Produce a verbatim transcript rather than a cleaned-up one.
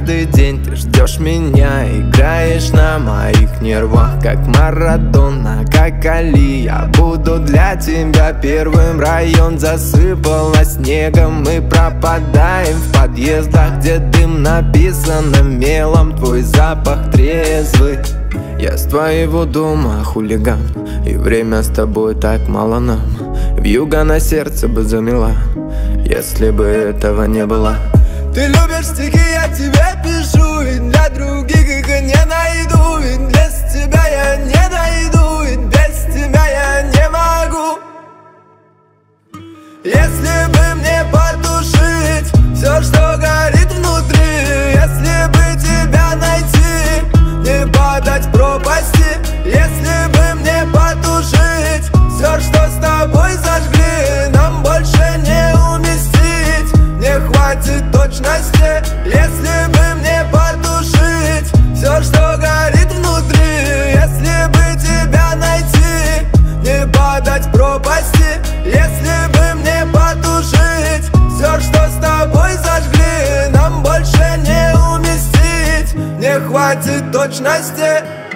каждый день ты ждешь меня, играешь на моих нервах, как Марадона, как Али. Я буду для тебя первым. Район засыпало снегом, мы пропадаем в подъездах, где дым написано мелом, твой запах трезвый. Я с твоего дома хулиган, и время с тобой так мало нам. Вьюга на сердце бы замела, если бы этого не было. Ты любишь стихи, я тебе пишу, ведь для других их и не найду. Ведь без тебя я не дойду, ведь без тебя я не могу. Если бы мне потушить все, что горит внутри, если бы тебя найти, не падать в пропасти. Если бы мне потушить все, что с тобой зажгли, нам больше не уместить, не хватит точности. Если бы мне потушить все, что горит внутри, если бы тебя найти, не падать в пропасти. Если бы мне потушить все, что с тобой зажгли, нам больше не уместить, не хватит точности.